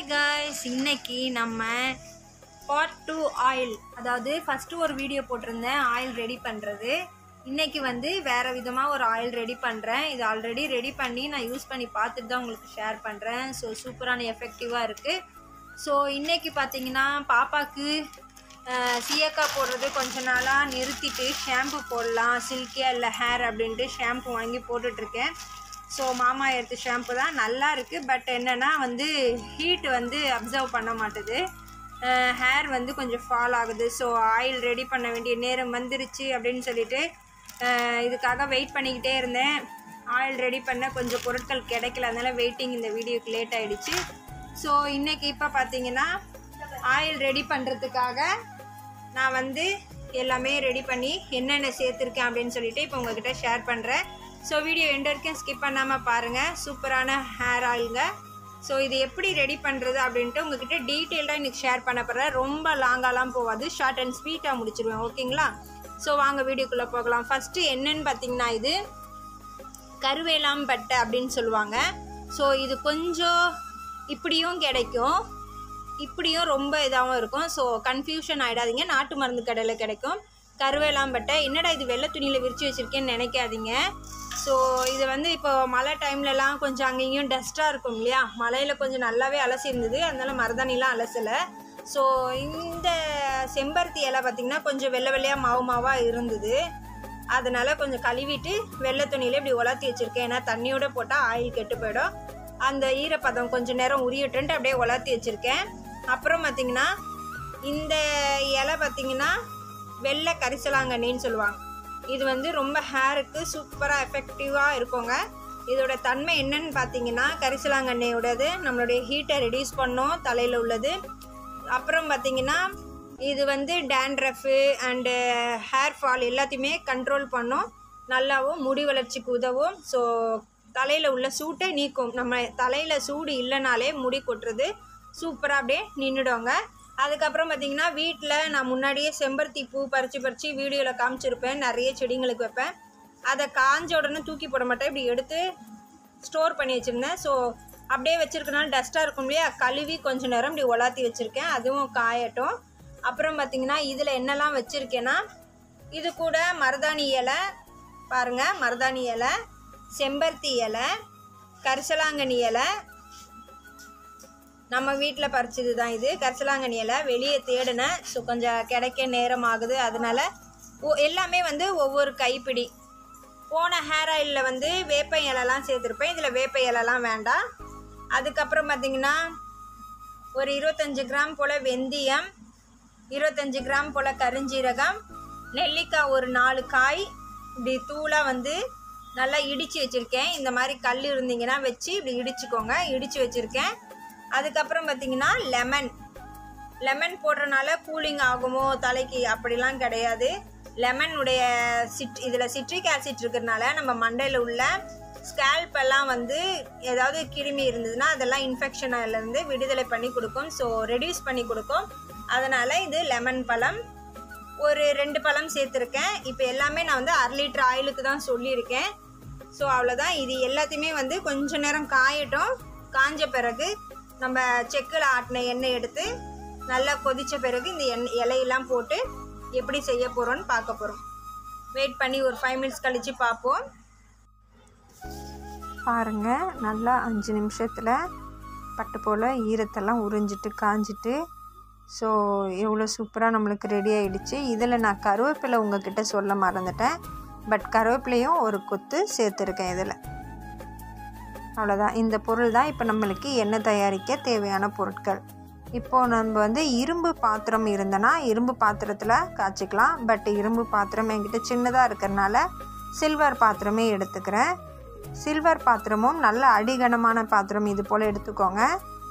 guys, இன்னைக்கு நம்ம part 2 oil, அதாவது ஃபர்ஸ்ட் ஒரு வீடியோ போட்டிருந்தேன் ஆயில் ரெடி பண்றது. இன்னைக்கு வந்து வேற விதமா ஒரு ஆயில் ரெடி பண்றேன். இது ஆல்ரெடி ரெடி பண்ணி நான் யூஸ் பண்ணி பார்த்துட்டு தான் உங்களுக்கு ஷேர் பண்றேன். ஸோ சூப்பரான எஃபெக்டிவா இருக்கு. ஸோ இன்னைக்கு பார்த்தீங்கன்னா பாப்பாக்கு சீயக்காய் போடுறது கொஞ்ச நாளாக நிறுத்திட்டு ஷாம்பு போடலாம், சில்கியா இல்லை ஹேர் அப்படின்ட்டு ஷாம்பு வாங்கி போட்டுட்ருக்கேன். ஸோ மாமா எடுத்து ஷாம்பு தான் நல்லா இருக்குது. பட் என்னென்னா வந்து ஹீட் வந்து அப்சர்வ் பண்ண மாட்டுது, ஹேர் வந்து கொஞ்சம் ஃபால் ஆகுது. ஸோ ஆயில் ரெடி பண்ண வேண்டிய நேரம் வந்துருச்சு அப்படின்னு சொல்லிட்டு இதுக்காக வெயிட் பண்ணிக்கிட்டே இருந்தேன். ஆயில் ரெடி பண்ண கொஞ்சம் பொருட்கள் கிடைக்கல, அதனால் வெயிட்டிங் இந்த வீடியோக்கு லேட் ஆகிடுச்சு. ஸோ இன்றைக்கி இப்போ பார்த்தீங்கன்னா ஆயில் ரெடி பண்ணுறதுக்காக நான் வந்து எல்லாமே ரெடி பண்ணி என்னென்ன சேர்த்துருக்கேன் அப்படின்னு சொல்லிட்டு இப்போ உங்கள்கிட்ட ஷேர் பண்ணுறேன். ஸோ வீடியோ எண்ட் வரைக்கும் ஸ்கிப் பண்ணாமல் பாருங்கள். சூப்பரான ஹேர் ஆயிலுங்க. ஸோ இது எப்படி ரெடி பண்ணுறது அப்படின்ட்டு உங்கள்கிட்ட டீட்டெயில்டாக இன்றைக்கி ஷேர் பண்ண போகிறேன். ரொம்ப லாங்காலாம் போகாது, ஷார்ட் அண்ட் ஸ்வீட்டாக முடிச்சிடுவேன். ஓகேங்களா? ஸோ வாங்க வீடியோக்குள்ளே போகலாம். ஃபஸ்ட்டு என்னன்னு பார்த்தீங்கன்னா இது கருவேலாம்பட்டை அப்படின்னு சொல்லுவாங்க. ஸோ இது கொஞ்சம் இப்படியும் கிடைக்கும், இப்படியும் ரொம்ப இதாகவும் இருக்கும். ஸோ கன்ஃபியூஷன் ஆகிடாதீங்க. நாட்டு மருந்து கடையில் கிடைக்கும் கருவேலாம்பட்டை. என்னடா இது வெள்ளை துணியில் விரித்து வச்சுருக்கேன்னு நினைக்காதீங்க. ஸோ இது வந்து இப்போ மழை டைம்லலாம் கொஞ்சம் அங்கேயும் டஸ்ட்டாக இருக்கும் இல்லையா, மழையில் கொஞ்சம் நல்லாவே அலசி இருந்தது, அதனால மருதாணிலாம் அலசலை. ஸோ இந்த செம்பருத்தி இலை பார்த்திங்கன்னா கொஞ்சம் வெள்ளை வெள்ளையாக மாவாக இருந்தது, அதனால் கொஞ்சம் கழுவிட்டு வெள்ளை துணியில் இப்படி உலர்த்தி வச்சுருக்கேன். ஏன்னா தண்ணியோடு போட்டால் ஆயில் கெட்டு போயிடும். அந்த ஈரப்பதம் கொஞ்சம் நேரம் உரியட்டுன்ட்டு அப்படியே உலர்த்தி வச்சுருக்கேன். அப்புறம் பார்த்திங்கன்னா இந்த இலை பார்த்திங்கன்னா வெள்ளை கரிசலாங்கண்ணின்னு சொல்லுவாங்க. இது வந்து ரொம்ப ஹேருக்கு சூப்பராக எஃபெக்டிவாக இருக்குங்க. இதோட தன்மை என்னன்னு பார்த்தீங்கன்னா கரிசலாங்கண்ணியோடது நம்மளுடைய ஹீட்டை ரெடியூஸ் பண்ணும் தலையில் உள்ளது. அப்புறம் பார்த்திங்கன்னா இது வந்து டேண்ட்ரஃபு அண்டு ஹேர் ஃபால் எல்லாத்தையுமே கண்ட்ரோல் பண்ணும், நல்லாவும் முடி வளர்ச்சிக்கு உதவும். ஸோ தலையில் உள்ள சூட்டை நீக்கும். நம்ம தலையில் சூடு இல்லைனாலே முடி கொட்டுறது சூப்பராக அப்படியே நின்றுடுவாங்க. அதுக்கப்புறம் பார்த்திங்கன்னா வீட்டில் நான் முன்னாடியே செம்பருத்தி பூ பறித்து வீடியோவில் காமிச்சிருப்பேன். நிறைய செடிங்களுக்கு வைப்பேன். அதை காஞ்ச உடனே தூக்கி போட மாட்டேன், இப்படி எடுத்து ஸ்டோர் பண்ணி வச்சுருந்தேன். ஸோ அப்படியே வச்சுருக்கனால டஸ்ட்டாக இருக்கும் இல்லையா, கழுவி கொஞ்சம் நேரம் இப்படி உலாத்தி வச்சுருக்கேன், அதுவும் காயட்டும். அப்புறம் பார்த்திங்கன்னா இதில் என்னெல்லாம் வச்சுருக்கேன்னா இது கூட மருதாணி இலை பாருங்கள், மருதாணி இலை, செம்பருத்தி இலை, கரிசலாங்கண்ணி இலை, நம்ம வீட்டில் பறிச்சது தான் இது கரிசலாங்கண்ணி இலை. வெளியே தேடினேன், ஸோ கொஞ்சம் கிடைக்க நேரம் ஆகுது, அதனால் எல்லாமே வந்து ஒவ்வொரு கைப்பிடி. போன ஹேர் ஆயிலில் வந்து வேப்ப இலைலாம் சேர்த்துருப்பேன், இதில் வேப்ப இலைலாம் வேண்டாம். அதுக்கப்புறம் பார்த்திங்கன்னா ஒரு 25 கிராம் போல் வெந்தயம், 25 கிராம் போல் கருஞ்சீரகம், நெல்லிக்காய் ஒரு 4 காய் இப்படி தூளாக வந்து நல்லா இடித்து வச்சுருக்கேன். இந்த மாதிரி கல் இருந்தீங்கன்னா வச்சு இப்படி இடிச்சுக்கோங்க, இடித்து வச்சுருக்கேன். அதுக்கப்புறம் பார்த்திங்கன்னா லெமன் போடுறனால கூலிங் ஆகுமோ தலைக்கு, அப்படிலாம் கிடையாது. லெமனுடைய இதில் சிட்ரிக் ஆசிட் இருக்கிறதுனால நம்ம மண்டையில் உள்ள ஸ்கேல்பெல்லாம் வந்து ஏதாவது கிருமி இருந்ததுன்னா அதெல்லாம் இன்ஃபெக்ஷனிலேருந்து விடுதலை பண்ணி கொடுக்கும், ஸோ ரெடியூஸ் பண்ணி கொடுக்கும். அதனால் இது லெமன் பழம் ஒரு 2 பழம் சேர்த்துருக்கேன். இப்போ எல்லாமே நான் வந்து 1/2 லிட்டர் ஆயிலுக்கு தான் சொல்லியிருக்கேன். ஸோ அவ்வளோதான். இது எல்லாத்தையுமே வந்து கொஞ்சம் நேரம் காயட்டும். காஞ்ச பிறகு நம்ம செக்கில் ஆட்டின எண்ணெய் எடுத்து நல்லா கொதித்த பிறகு இந்த இலையெல்லாம் போட்டு எப்படி செய்ய போகிறோன்னு பார்க்க போகிறோம். வெயிட் பண்ணி ஒரு 5 மினிட்ஸ் கழித்து பார்ப்போம். பாருங்கள், நல்லா 5 நிமிஷத்தில் பட்டு போல் ஈரத்தெல்லாம் உறிஞ்சிட்டு காஞ்சிட்டு, ஸோ எவ்வளோ சூப்பராக நம்மளுக்கு ரெடி ஆகிடுச்சு. இதில் நான் கருவேப்பிலை உங்கள்கிட்ட சொல்ல மறந்துட்டேன், பட் கருவேப்பிலையும் ஒரு கொத்து சேர்த்துருக்கேன் இதில். அவ்வளோதான். இந்த பொருள் தான் இப்போ நம்மளுக்கு எண்ணெய் தயாரிக்க தேவையான பொருட்கள். இப்போது நம்ம வந்து இரும்பு பாத்திரம் இருந்தனா இரும்பு பாத்திரத்தில் காய்ச்சிக்கலாம். பட் இரும்பு பாத்திரம் என்கிட்ட சின்னதாக இருக்கிறதுனால சில்வர் பாத்திரமே எடுத்துக்கிறேன். சில்வர் பாத்திரமும் நல்ல அடிகனமான பாத்திரம் இது போல் எடுத்துக்கோங்க.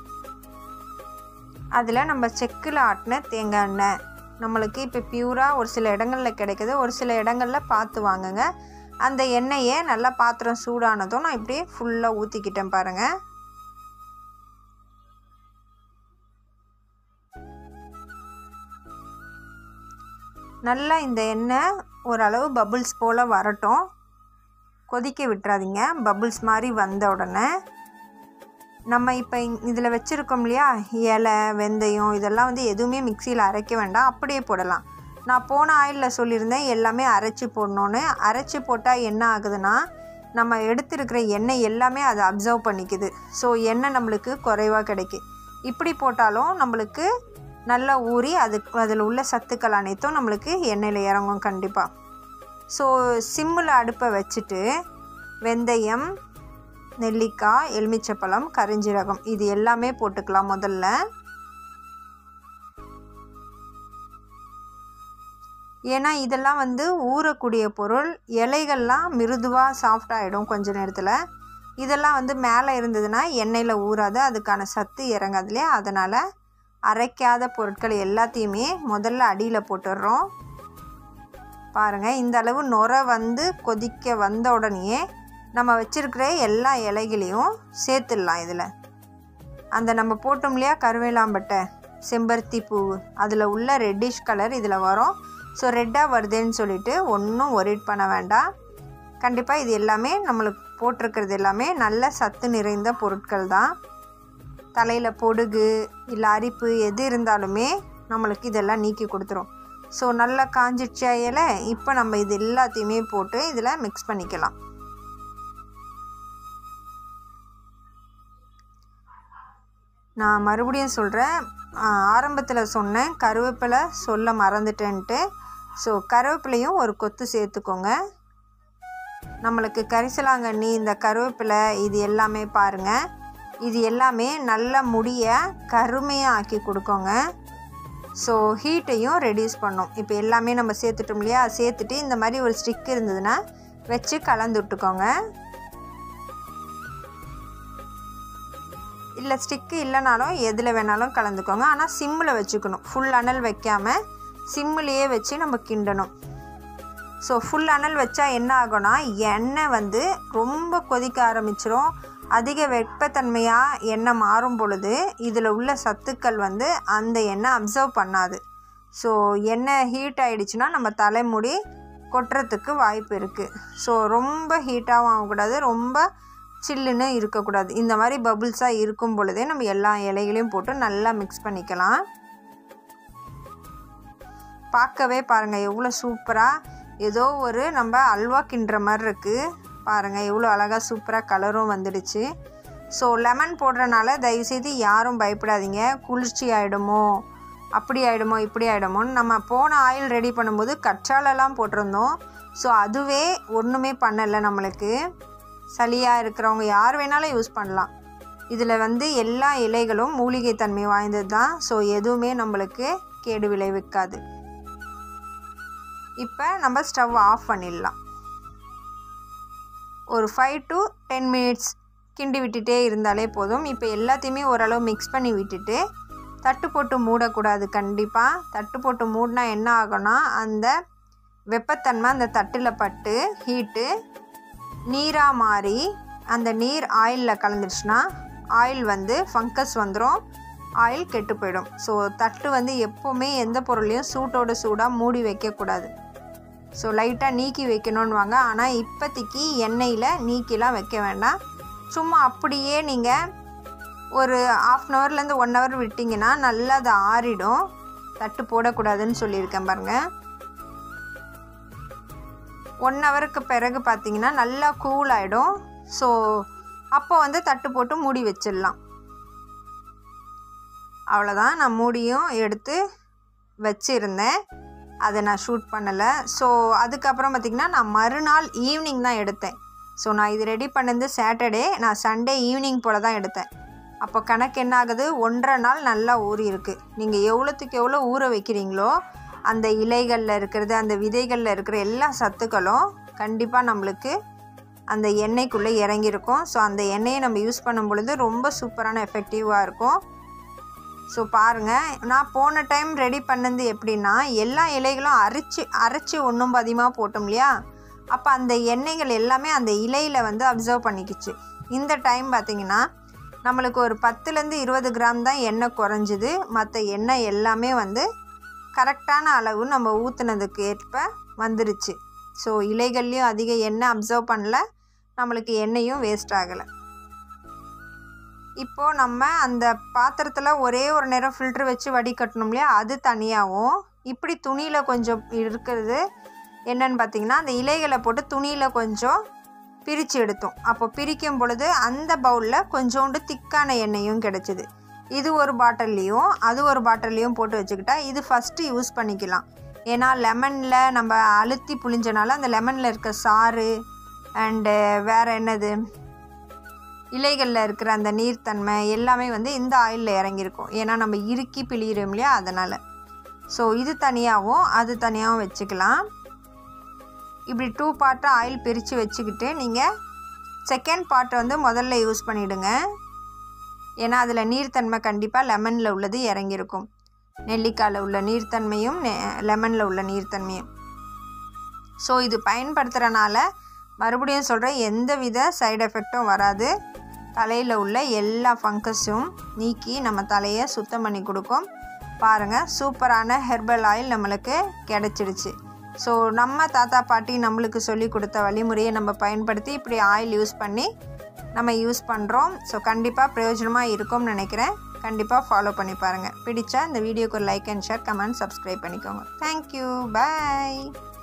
அதில் நம்ம செக்கில் ஆட்டின தேங்காய் எண்ணெய் நம்மளுக்கு இப்போ பியூராக ஒரு சில இடங்களில் கிடைக்குது, ஒரு சில இடங்களில் பார்த்து வாங்குங்க. அந்த எண்ணெயை நல்லா பாத்திரம் சூடானதும் நான் இப்படியே ஃபுல்லாக ஊற்றிக்கிட்டேன் பாருங்கள். நல்லா இந்த எண்ணெய் ஓரளவு பபுள்ஸ் போல் வரட்டும், கொதிக்க விட்டுறாதீங்க. பபுள்ஸ் மாதிரி வந்த உடனே நம்ம இப்போ இதில் வச்சுருக்கோம் இல்லையா, இலை, வெந்தயம், இதெல்லாம் வந்து எதுவுமே மிக்சியில் அரைக்க வேண்டாம், அப்படியே போடலாம். நான் போன ஆயிலில் சொல்லியிருந்தேன் எல்லாமே அரைச்சி போடணுன்னு. அரைச்சி போட்டால் என்ன ஆகுதுன்னா, நம்ம எடுத்துருக்கிற எண்ணெய் எல்லாமே அதை அப்சர்வ் பண்ணிக்குது. ஸோ எண்ணெய் நம்மளுக்கு குறைவாக கிடைக்கும். இப்படி போட்டாலும் நம்மளுக்கு நல்லா ஊறி அதில் உள்ள சத்துக்கள் அனைத்தும் நம்மளுக்கு எண்ணெயில் இறங்கும் கண்டிப்பாக. ஸோ சிம்மில் அடுப்பை வச்சுட்டு வெந்தயம், நெல்லிக்காய், எலுமிச்சப்பழம், கரிஞ்சீரகம் இது எல்லாமே போட்டுக்கலாம் முதல்ல. ஏன்னா இதெல்லாம் வந்து ஊறக்கூடிய பொருள். இலைகள்லாம் மிருதுவாக சாஃப்டாகிடும் கொஞ்ச நேரத்தில். இதெல்லாம் வந்து மேலே இருந்ததுன்னா எண்ணெயில் ஊறாது, அதுக்கான சத்து இறங்காது இல்லையா. அதனால் அரைக்காத பொருட்கள் எல்லாத்தையுமே முதல்ல அடியில் போட்டுடுறோம். பாருங்கள், இந்த அளவு நுரை வந்து கொதிக்க வந்த உடனேயே நம்ம வச்சுருக்கிற எல்லா இலைகளையும் சேர்த்துடலாம். இதில் அந்த நம்ம போட்டோம் இல்லையா கருவேலாம்பட்டை, செம்பருத்தி பூ, அதில் உள்ள ரெட்டிஷ் கலர் இதில் வரும். ஸோ ரெட்டாக வருதுன்னு சொல்லிட்டு ஒன்றும் ஒரிட் பண்ண வேண்டாம். கண்டிப்பாக இது எல்லாமே நம்மளுக்கு போட்டிருக்கிறது எல்லாமே நல்ல சத்து நிறைந்த பொருட்கள் தான். தலையில் பொடுகு இல்லை அரிப்பு எது இருந்தாலுமே நம்மளுக்கு இதெல்லாம் நீக்கி கொடுத்துரும். ஸோ நல்லா காஞ்சிடுச்சா இலை. இப்போ நம்ம இது எல்லாத்தையுமே போட்டு இதில் மிக்ஸ் பண்ணிக்கலாம். நான் மறுபடியும் சொல்கிறேன், ஆரம்பத்தில் சொன்னேன் கருவேப்பிலை சொல்ல மறந்துட்டேன்ட்டு. ஸோ கருவேப்பிலையும் ஒரு கொத்து சேர்த்துக்கோங்க. நம்மளுக்கு கரிசலாங்கண்ணி, இந்த கருவேப்பிலை இது எல்லாமே பாருங்கள், இது எல்லாமே நல்ல முடியை கருமையாக ஆக்கி கொடுக்கோங்க. ஸோ ஹீட்டையும் ரெடியூஸ் பண்ணும். இப்போ எல்லாமே நம்ம சேர்த்துட்டோம் இல்லையா, சேர்த்துட்டு இந்த மாதிரி ஒரு ஸ்டிக் இருந்ததுன்னா வச்சு கலந்து விட்டுக்கோங்க. இல்லை ஸ்டிக்கு இல்லைனாலும் எதில் வேணாலும் கலந்துக்கோங்க. ஆனால் சிம்மில் வச்சுக்கணும், ஃபுல் அனல் வைக்காமல் சிம்மிலேயே வச்சு நம்ம கிண்டணும். ஸோ ஃபுல் அனல் வச்சா என்ன ஆகும்னா எண்ணெய் வந்து ரொம்ப கொதிக்க ஆரம்பிச்சிரும். அதிக வெப்பத்தன்மையாக எண்ணெய் மாறும் பொழுது இதில் உள்ள சத்துக்கள் வந்து அந்த எண்ணெய் அப்சர்வ் பண்ணாது. ஸோ எண்ணெய் ஹீட் ஆகிடுச்சுன்னா நம்ம தலைமுடி கொட்டுறதுக்கு வாய்ப்பு இருக்குது. ஸோ ரொம்ப ஹீட்டாகவும் ஆகக்கூடாது, ரொம்ப சில்லுன்னு இருக்கக்கூடாது. இந்த மாதிரி பபுள்ஸாக இருக்கும் பொழுதே நம்ம எல்லா இலைகளையும் போட்டு நல்லா மிக்ஸ் பண்ணிக்கலாம். பார்க்கவே பாருங்கள் எவ்வளோ சூப்பராக, ஏதோ ஒரு நம்ம அல்வா கிண்டுற மாதிரி இருக்குது. பாருங்கள் எவ்வளோ அழகாக சூப்பராக கலரும் வந்துடுச்சு. ஸோ லெமன் போடுறனால தயவுசெய்து யாரும் பயப்படாதீங்க, குளிர்ச்சி ஆகிடுமோ, அப்படி ஆகிடுமோ, இப்படி ஆகிடுமோன்னு. நம்ம போன ஆயில் ரெடி பண்ணும்போது கற்றாலெல்லாம் போட்டிருந்தோம். ஸோ அதுவே ஒன்றுமே பண்ணலை நம்மளுக்கு. சளியாக இருக்கிறவங்க யார் வேணாலும் யூஸ் பண்ணலாம். இதில் வந்து எல்லா இலைகளும் மூலிகை தன்மை வாய்ந்தது தான். ஸோ எதுவுமே நம்மளுக்கு கேடு விளைவிக்காது. இப்போ நம்ம ஸ்டவ் ஆஃப் பண்ணிடலாம். ஒரு 5 to 10 மினிட்ஸ் கிண்டி விட்டுட்டே இருந்தாலே போதும். இப்போ எல்லாத்தையுமே ஓரளவு மிக்ஸ் பண்ணி விட்டுட்டு தட்டு போட்டு மூடக்கூடாது. கண்டிப்பாக தட்டு போட்டு மூடினா என்ன ஆகும்னா அந்த வெப்பத்தன்மை அந்த தட்டில் பட்டு ஹீட்டு நீராக மாறி அந்த நீர் ஆயிலில் கலந்துடுச்சுன்னா ஆயில் வந்து ஃபங்கஸ் வந்துடும், ஆயில் கெட்டு போயிடும். ஸோ தட்டு வந்து எப்போவுமே எந்த பொருளையும் சூட்டோட சூடாக மூடி வைக்கக்கூடாது. ஸோ லைட்டாக நீக்கி வைக்கணுன்னுவாங்க. ஆனால் இப்போதைக்கு எண்ணெயில் நீக்கிலாம் வைக்க வேண்டாம். சும்மா அப்படியே நீங்கள் ஒரு 1/2 hourலேருந்து 1 hour விட்டிங்கன்னா நல்லா அது ஆறிடும். தட்டு போடக்கூடாதுன்னு சொல்லியிருக்கேன் பாருங்கள். 1 hourக்கு பிறகு பார்த்திங்கன்னா நல்லா கூல் ஆகிடும். ஸோ அப்போ வந்து தட்டு போட்டு மூடி வச்சிடலாம். அவ்வளோதான், நான் மூடியும் எடுத்து வச்சுருந்தேன், அதை நான் ஷூட் பண்ணலை. ஸோ அதுக்கப்புறம் பார்த்திங்கன்னா நான் மறுநாள் ஈவினிங் தான் எடுத்தேன். ஸோ நான் இது ரெடி பண்ணது சாட்டர்டே, நான் சண்டே ஈவினிங் போல் தான் எடுத்தேன். அப்போ கணக்கு என்ன ஆகுது, 1.5 நாள் நல்லா ஊறி இருக்குது. நீங்கள் எவ்வளோத்துக்கு எவ்வளோ ஊற வைக்கிறீங்களோ அந்த இலைகளில் இருக்கிறது, அந்த விதைகளில் இருக்கிற எல்லா சத்துக்களும் கண்டிப்பாக நம்மளுக்கு அந்த எண்ணெய்க்குள்ளே இறங்கியிருக்கும். ஸோ அந்த எண்ணெயை நம்ம யூஸ் பண்ணும் பொழுது ரொம்ப சூப்பரான எஃபெக்டிவாக இருக்கும். ஸோ பாருங்கள், நான் போன டைம் ரெடி பண்ணது எப்படின்னா எல்லா இலைகளும் அரைச்சி ஒன்றும் அதிகமாக போட்டோம் இல்லையா, அப்போ அந்த எண்ணெய்கள் எல்லாமே அந்த இலையில் வந்து அப்சர்வ் பண்ணிக்கிச்சு. இந்த டைம் பார்த்திங்கன்னா நம்மளுக்கு ஒரு 10லேருந்து 20 கிராம் தான் எண்ணெய் குறைஞ்சிது. மற்ற எண்ணெய் எல்லாமே வந்து கரெக்டான அளவு நம்ம ஊற்றுனதுக்கு ஏற்ப வந்துருச்சு. ஸோ இலைகள்லேயும் அதிக எண்ணெய் அப்சர்வ் பண்ணல, நம்மளுக்கு எண்ணெயும் வேஸ்ட் ஆகலை. இப்போது நம்ம அந்த பாத்திரத்தில் ஒரே ஒரு நேரம் ஃபில்ட்ரு வச்சு வடிகட்டணும் இல்லையா, அது தனியாகவும், இப்படி துணியில் கொஞ்சம் இருக்கிறது என்னன்னு பார்த்திங்கன்னா, அந்த இலைகளை போட்டு துணியில் கொஞ்சம் பிரித்து எடுத்தோம். அப்போ பிரிக்கும் பொழுது அந்த பவுலில் கொஞ்சோண்டு திக்கான எண்ணெயும் கிடச்சிது. இது ஒரு பாட்டில்லையும் அது ஒரு பாட்டில்லையும் போட்டு வச்சுக்கிட்டா இது ஃபஸ்ட்டு யூஸ் பண்ணிக்கலாம். ஏன்னா லெமனில் நம்ம அழுத்தி புளிஞ்சனால அந்த லெமனில் இருக்க சாறு அண்டு வேறு என்னது இலைகளில் இருக்கிற அந்த நீர்த்தன்மை எல்லாமே வந்து இந்த ஆயிலில் இறங்கியிருக்கும். ஏன்னா நம்ம இறுக்கி பிழிகிறோம் இல்லையா, அதனால். ஸோ இது தனியாகவும் அது தனியாகவும் வச்சுக்கலாம். இப்படி 2 பார்ட்டாக ஆயில் பிரித்து வச்சுக்கிட்டு நீங்கள் செகண்ட் பார்ட்டை வந்து முதல்ல யூஸ் பண்ணிவிடுங்க. ஏன்னா அதில் நீர்த்தன்மை கண்டிப்பாக லெமனில் உள்ளது இறங்கியிருக்கும். நெல்லிக்காயில் உள்ள நீர்த்தன்மையும் லெமனில் உள்ள நீர்த்தன்மையும். ஸோ இது பயன்படுத்துகிறனால மறுபடியும் சொல்கிறேன், எந்த வித சைடு எஃபெக்டும் வராது. தலையில் உள்ள எல்லா ஃபங்கஸும் நீக்கி நம்ம தலையை சுத்தம் பண்ணி கொடுக்கும். பாருங்கள், சூப்பரான ஹெர்பல் ஆயில் நம்மளுக்கு கிடச்சிடுச்சு. ஸோ நம்ம தாத்தா பாட்டி நம்மளுக்கு சொல்லி கொடுத்த வழிமுறையை நம்ம பயன்படுத்தி இப்படி ஆயில் யூஸ் பண்ணி நம்ம யூஸ் பண்ணுறோம். ஸோ கண்டிப்பாக பிரயோஜனமாக இருக்கும்னு நினைக்கிறேன். கண்டிப்பாக ஃபாலோ பண்ணி பாருங்கள். பிடிச்சா இந்த வீடியோக்கு ஒரு like and share, comment, subscribe பண்ணிக்கோங்க. தேங்க்யூ, பாய்.